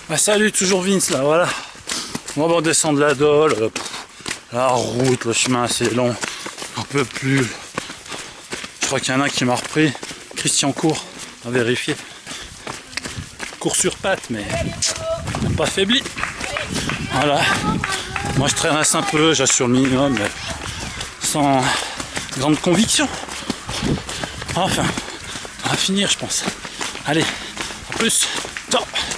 Ah, salut, toujours Vince là, voilà. On va descendre la Dole. La route, le chemin c'est long. On peut plus. Je crois qu'il y en a qui m'a repris. Christian Court, à vérifier. Court sur pattes, mais pas faibli. Voilà. Moi je traînasse un peu, j'assure le minimum, mais sans grande conviction. Enfin, on va finir je pense. Allez, à plus. Ciao.